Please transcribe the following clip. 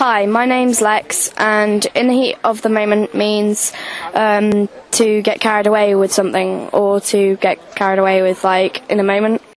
Hi, my name's Lex, and in the heat of the moment means to get carried away with something, or to get carried away with, like, in a moment.